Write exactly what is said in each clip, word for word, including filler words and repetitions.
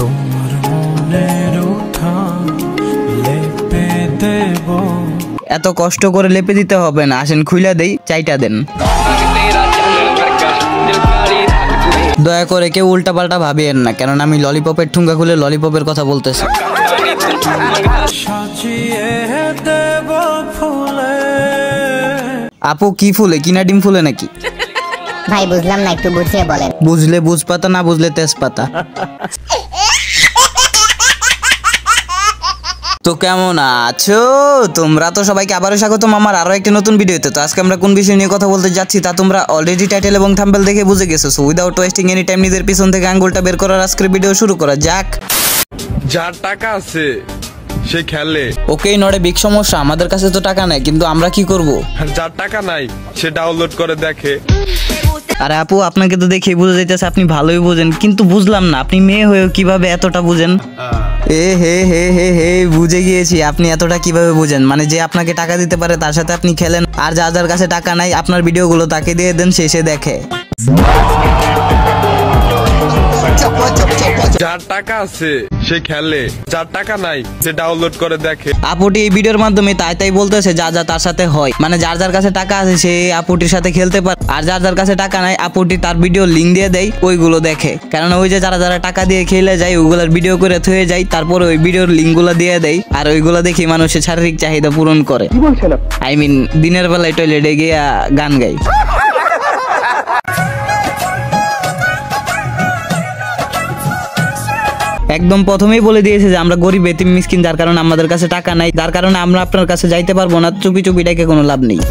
তোমার মনের উঠান লেপে দেব। এত কষ্ট করে লেপে দিতে হবে না, আসেন খুইলা দেই, চাইটা দেন। দয়া করে কেউ উল্টা পাল্টা ভাবিয়েন না, কারণ আমি ললিপপের ঠুঙ্গা খুলে ললিপপের কথা বলতেছি। আপু কি ফুলে, কিনা ডিম ফুলে নাকি? ভাই বুঝলাম না, একটু বুঝিয়ে বলেন। বুঝলে বুঝ পাতা, না বুঝলে তেজপাতা। তো কেমন আছো তোমরা? তো সবাইকে আবারও স্বাগতম আমার আরো একটি নতুন ভিডিওতে। তো আজকে আমরা কোন বিষয় নিয়ে কথা বলতে যাচ্ছি তা তোমরা অলরেডি টাইটেল এবং থাম্বনেল দেখে বুঝে গেছো। So without wasting any time নিজের পিছন থেকে আঙ্গুলটা বের করার আজকের ভিডিও শুরু করা যাক। যার টাকা আছে সে খেলে। ওকে নড়ে বিগ সমস্যা, আমাদের কাছে তো টাকা নাই, কিন্তু আমরা কি করব? যার টাকা নাই সে ডাউনলোড করে দেখে। আরে আপু, আপনাকে তো দেখেই বুঝা যাইতেছে আপনি ভালোই বুঝেন, কিন্তু বুঝলাম না আপনি মেয়ে হয়েও কিভাবে এতটা বুঝেন? এ হে হে হে হে বুঝে গিয়েছি আপনি এতটা কিভাবে বুঝেন। মানে যে আপনাকে টাকা দিতে পারে তার সাথে আপনি খেলেন, আর যার যার কাছে টাকা নাই আপনার ভিডিওগুলো তাকে দিয়ে দেন, শেষে দেখে। যার টাকা আছে সে খেলে, যার টাকা নাই সে ডাউনলোড করে দেখে। আপুটি এই ভিডিওর মাধ্যমে তাই তাই বলতেছে যা যা তার সাথে হয়, মানে যার যার কাছে টাকা আছে সে আপুটির সাথে খেলতে পারে, আর যার যার কাছে টাকা নাই আপুটি তার ভিডিও লিঙ্ক দিয়ে দেয়, ওইগুলো দেখে। কারণ ওই যে যারা যারা টাকা দিয়ে খেলে যায় ওইগুলোর ভিডিও করে থয়ে যায়, তারপরে ওই ভিডিওর লিঙ্কগুলো দিয়ে দেয়, আর ওইগুলো দেখে মানুষের শারীরিক চাহিদা পূরণ করে। আই মিন দিনের বেলায় টয়লেটে গিয়ে গান গাই। একদম প্রথমেই বলে দিয়েছে যে আমরা গরিব এতিম মিসকিন, যার কারণে আমাদের কাছে টাকা নাই, যার কারণে আমরা আপনার কাছে যাইতে পারবো না। চুপি চুপি ডাকে কোনো লাভ নেই।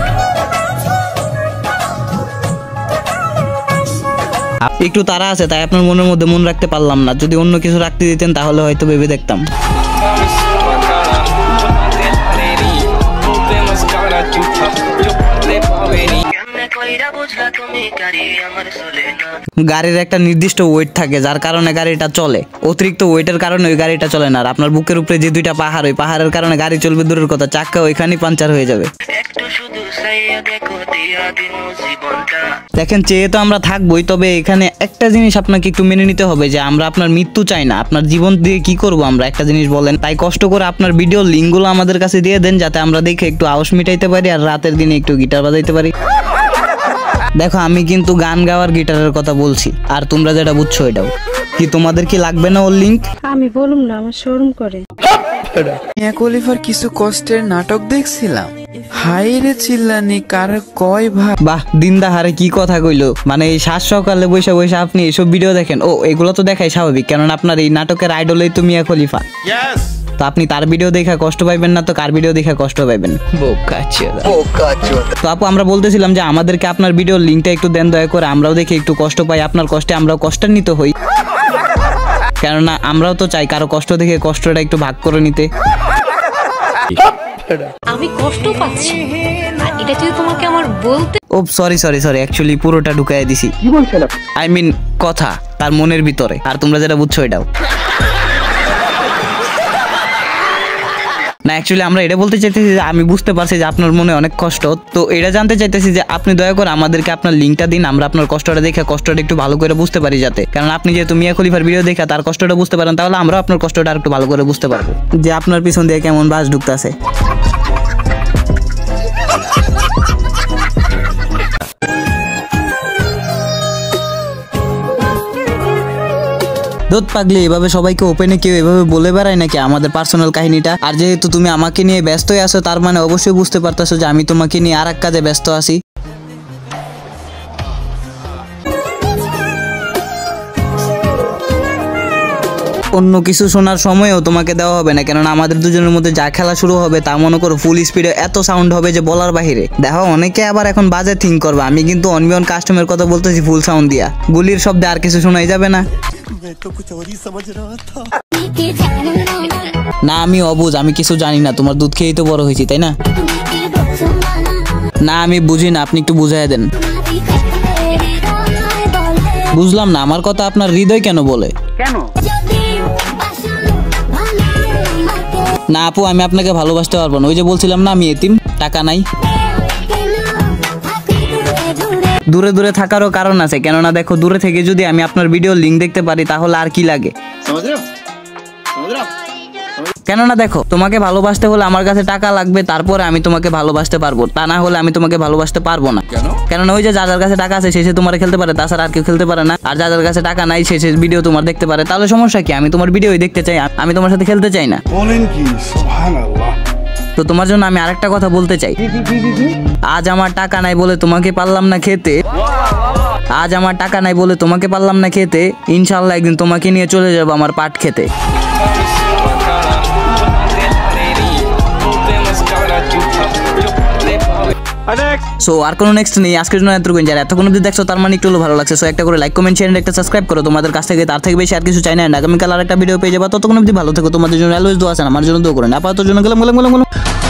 একটু তারা আছে তাই আপনার মনের মধ্যে মন রাখতে পারলাম না, যদি অন্য কিছু রাখতে দিতেন তাহলে হয়তো ভেবে দেখতাম। গাড়ির একটা নির্দিষ্ট ওয়েট থাকে যার কারণে গাড়িটা চলে, অতিরিক্ত ওয়েটের কারণে ওই গাড়িটা চলে না। আর আপনার বুকের উপরে যে দুইটা পাহাড়, ওই পাহাড়ের কারণে গাড়ি চলবে দূরের কথা, চাক্কা ওইখানেই পাঞ্চার হয়ে যাবে। দেখেন চেয়ে তো আমরা থাকবোই, তবে এখানে একটা জিনিস আপনাকে একটু মেনে নিতে হবে যে আমরা আপনার মৃত্যু চাই না। আপনার জীবন দিয়ে কি করব আমরা, একটা জিনিস বলেন। তাই কষ্ট করে আপনার ভিডিও লিঙ্কগুলো আমাদের কাছে দিয়ে দেন, যাতে আমরা দেখে একটু আউশ মিটাইতে পারি আর রাতের দিনে একটু গিটার বাজাইতে পারি। দেখো আমি কিন্তু গান গাওয়ার গিটারের কথা বলছি, আর তোমরা যেটা বুঝছো এটাও। কি তোমাদের কি লাগবে না ওর লিঙ্ক? আমি বলুম না, আমার শরম করে। মিয়া খলিফার কিছু কষ্টের নাটক দেখছিলাম, হাই রে চিল্লানি কার কয় ভাই। বাহ দিনদাহারে কি কথা কইলো, মানে এই সাত সকালে বৈশা বৈশা আপনি এসব ভিডিও দেখেন? ও এগুলো তো দেখাই স্বাভাবিক, কারণ আপনার এই নাটকের আইডলই তো মিয়া খলিফা। তো আপনি তার ভিডিও দেখা কষ্ট পাইবেন না তো কার ভিডিও দেখা কষ্ট পাইবেন? তো আপু আমরা বলতেছিলাম যে আমাদেরকে আপনার ভিডিওর লিঙ্কটা একটু দেন দয়া করে, আমরাও দেখে একটু কষ্ট পাই, আপনার কষ্টে আমরাও কষ্টান্বিত হই, কেননা আমরাও তো চাই কারো কষ্ট দেখে কষ্টটা একটু ভাগ করে নিতে। আমি কষ্ট পাচ্ছি, আর এটা তুই তোমাকে আমার বলতে। Oh sorry sorry sorry actually পুরোটা ঢুকাই দিছি। কি বলছেন? আই মিন কথা তার মনের ভিতরে, আর তোমরা যেটা বুঝছো এটাও না। অ্যাকচুয়ালি আমরা এটা বলতে চাইতেছি যে আমি বুঝতে পারছি যে আপনার মনে অনেক কষ্ট, তো এটা জানতে চাইতেছি যে আপনি দয়া করে আমাদেরকে আপনার লিঙ্কটা দিন, আমরা আপনার কষ্টটা দেখে কষ্টটা একটু ভালো করে বুঝতে পারি, যাতে কারণ আপনি যেহেতু মিয়া খলিফার ভিডিও দেখে তার কষ্টটা বুঝতে পারেন, তাহলে আমরা আপনার কষ্টটা আর একটু ভালো করে বুঝতে পারবো যে আপনার পিছন দিয়ে কেমন বাস ঢুকতেছে। দুধ পাগলি, এভাবে সবাইকে ওপেনে কেউ এভাবে বলে বেড়ায় নাকি আমাদের পার্সোনাল কাহিনীটা? আর যেহেতু তুমি আমাকে নিয়ে ব্যস্তই আছো, তার মানে অবশ্যই বুঝতে পারতেছো যে আমি তোমাকে নিয়ে আর এক কাজে ব্যস্ত আছি। অন্য কিছু শোনার সময়ও তোমাকে দেওয়া হবে না, কেননা আমাদের দুজনের মধ্যে যা খেলা শুরু হবে তা মনে করো ফুল স্পিডে এত সাউন্ড হবে যে বলার বাহিরে। দেখো অনেকে আবার এখন বাজে থিঙ্ক করবে, আমি কিন্তু অনবিয়ন কাস্টমের কথা বলতেছি ফুল সাউন্ড দিয়া, গুলির শব্দে আর কিছু শোনাই যাবে না। না আমি অবুঝ, আমি কিছু জানি না, তোমার দুধ খেয়েই তো বড় হয়েছি তাই না? না আমি বুঝি না, আপনি একটু বুঝাই দেন। বুঝলাম না, আমার কথা আপনার হৃদয় কেন বলে? কেন? না আপু আমি আপনাকে ভালোবাসতে পারবো না, ওই যে বলছিলাম না আমি এতিম, টাকা নাই। দূরে দূরে থাকারও কারণ আছে, কেননা দেখো দূরে থেকে যদি আমি আপনার ভিডিও লিঙ্ক দেখতে পারি তাহলে আর কি লাগে। কেননা দেখো তোমাকে ভালোবাসতে হলে আমার কাছে টাকা লাগবে, তারপরে আমি তোমাকে ভালোবাসতে পারবো, তা না হলে আমি তোমাকে ভালোবাসতে পারবো না। কেননা ওই যে যার যার কাছে টাকা আছে সে সে তোমার খেলতে পারে, তাছাড়া আর কেউ খেলতে পারে না। আর যার যার কাছে টাকা নাই সে সে ভিডিও তোমার দেখতে পারে, তাহলে সমস্যা কি? আমি তোমার ভিডিওই দেখতে চাই, আমি তোমার সাথে খেলতে চাই না। বলেন কি? সুবহানাল্লাহ। তো তোমার জন্য আমি আরেকটা কথা বলতে চাই, আজ আমার টাকা নাই বলে তোমাকে পারলাম না খেতে, আজ আমার টাকা নাই বলে তোমাকে পারলাম না খেতে, ইনশাল্লাহ একদিন তোমাকে নিয়ে চলে যাবো আমার পাট খেতে। সো আর কোনো নেক্সট নেই, আজকের জন্য এতটুকু। যারা এতক্ষণ অবধি দেখছো তার মানে একটু হলেও ভালো লাগছে। সো একটা করে লাইক কমেন্ট শেয়ার একটা সাবস্ক্রাইব করো, তোমাদের কাছ থেকে তার থেকে বেশি আর কিছু চাই না। আগামীকাল আর একটা ভিডিও পেয়ে যাবো, ততক্ষণ অবধি ভালো থেকো, তোমাদের জন্য অলওয়েজ দোয়া আছে, আমার জন্য দোয়া করেন। আপাতত জন্য গেলাম গেলাম গেলাম গেলাম।